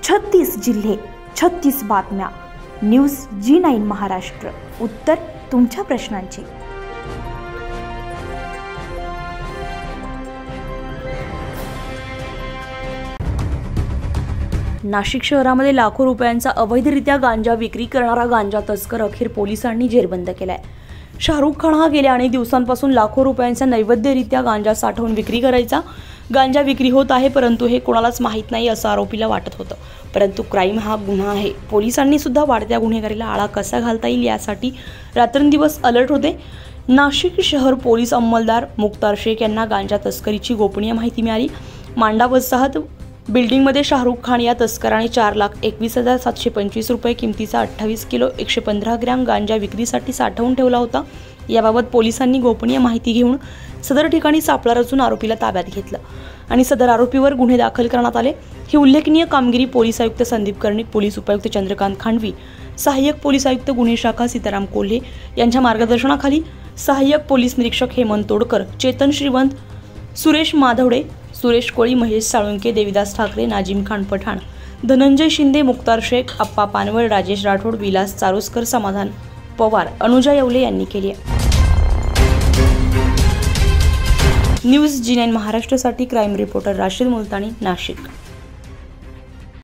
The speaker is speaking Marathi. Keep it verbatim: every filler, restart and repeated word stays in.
छत्तीस जिल्हे, छत्तीस बातम्या. News G nine Maharashtra. उत्तर तुमच्या प्रश्नांची. नाशिक शहरामध्ये लाखो रुपयांचा अवैधरित्या गांजा विक्री करणारा गांजा तस्कर अखेर पोलिसांनी जेरबंद केलाय. शाहरुख खान हा गेल्या अनेक दिवसांपासून लाखो रुपयांचा नैवेद्यरित्या गांजा साठवून विक्री करायचा. गांजा विक्री होत आहे, परंतु हे कोणालाच माहीत नाही असं आरोपीला वाटत होतं. परंतु क्राईम हा गुन्हा आहे. पोलिसांनी सुद्धा वाढत्या गुन्हेगारीला आळा कसा घालता येईल यासाठी रात्रंदिवस अलर्ट होते. नाशिक शहर पोलीस अंमलदार मुक्तार शेख यांना गांजा तस्करीची गोपनीय माहिती मिळाली. मांडा वसाहत बिल्डिंगमध्ये शाहरुख खान या तस्कराने चार लाख एकवीस हजार सातशे पंचवीस रुपये किमतीचा अठ्ठावीस किलो एकशे पंधरा ग्रॅम गांजा विक्रीसाठी साठवून ठेवला होता. याबाबत पोलिसांनी गोपनीय माहिती घेऊन सदर ठिकाणी सापळा रचून आरोपीला ताब्यात घेतलं आणि सदर आरोपीवर गुन्हे दाखल करण्यात आले. ही उल्लेखनीय कामगिरी पोलीस आयुक्त संदीप कर्णिक, पोलीस उपायुक्त चंद्रकांत खांडवी, सहाय्यक पोलीस आयुक्त गुन्हे शाखा सीताराम कोल्हे यांच्या मार्गदर्शनाखाली सहाय्यक पोलीस निरीक्षक हेमंत तोडकर, चेतन श्रीवंत, सुरेश माधवडे, सुरेश कोळी, महेश साळुंके, देविदास ठाकरे, नाजिम खान पठाण, धनंजय शिंदे, मुक्तार शेख, अप्पा पानवळ, राजेश राठोड, विलास चारोस्कर, समाधान पवार, अनुजा येवले यांनी केली आहे. न्यूज जी नाईन महाराष्ट्रासाठी क्राईम रिपोर्टर राशीद मुलतानी, नाशिक.